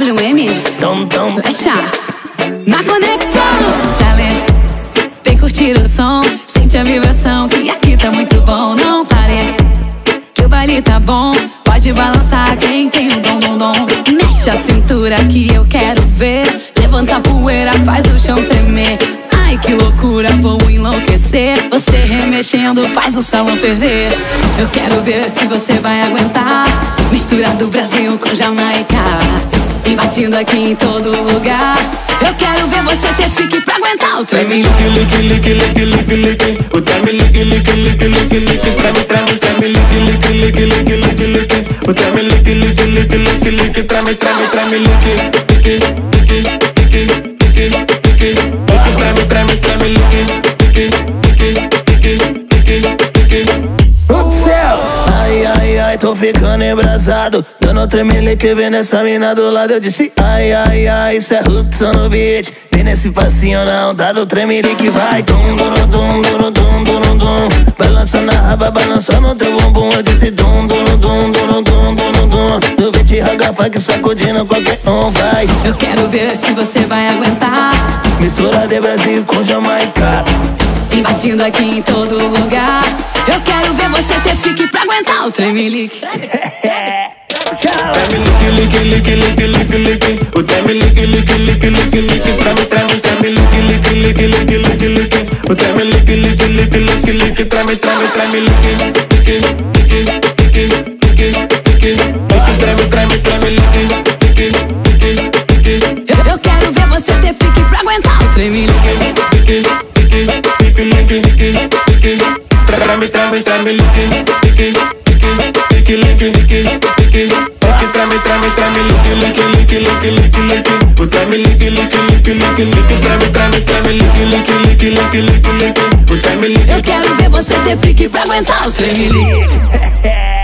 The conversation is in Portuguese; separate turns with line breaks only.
WM,
Dom.
Lecha, na conexão. Dale, vem curtir o som, sente a vibração, que aqui tá muito bom. Não pare, que o baile tá bom. Pode balançar quem tem o dom. Mexe a cintura que eu quero ver. Levanta a poeira, faz o chão tremer. Ai, que loucura, vou enlouquecer. Você remexendo faz o salão ferver. Eu quero ver se você vai aguentar. Mistura do Brasil com Jamaica, invadindo aqui em todo lugar. Eu quero ver você ter pique pra aguentar o trem.
Lick. O trem lick. Treme, lick. O trem lick. Treme, Ai, tô ficando embrasado, dando tremelique, vendo essa mina do lado. Eu disse ai, isso é Hudson no beat. Vem nesse passinho na onda do tremelique, vai dum. Balançando a raba, balançando o teu bumbum. Eu disse dum. No beat raga funk, sacudindo qualquer um, vai.
Eu quero ver se você vai aguentar.
Mistura de Brasil com Jamaica,
invadindo aqui em todo lugar. Eu quero ver você ter pique pra aguentar o tremelique.
Lick. O trem lick. Treme, lick. O trem lick. Treme,
Eu quero ver você ter pique pra aguentar o tremelique.
Treme,
Eu quero ver você ter pique pra aguentar o tremelique.